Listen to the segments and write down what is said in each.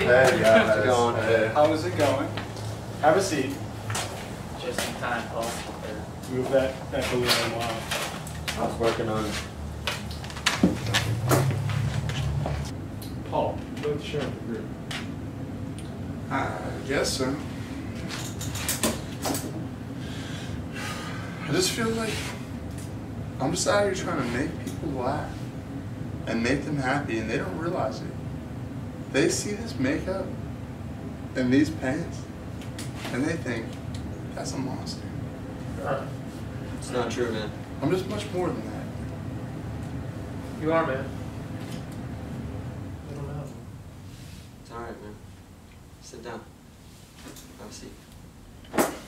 Hey guys. How's it going? Hey. How is it going? Have a seat. Just in time, Paul. Move that balloon along. I was working on it. Paul, you're the sheriff of the group. I guess so. I just feel like I'm just out here trying to make people laugh and make them happy, and they don't realize it. They see this makeup and these pants, and they think, that's a monster. It's not true, man. I'm just much more than that. You are, man. I don't know. It's alright, man. Sit down. Have a seat.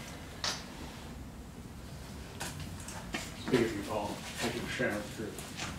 Speak of you, Paul. Thank you for sharing with the group.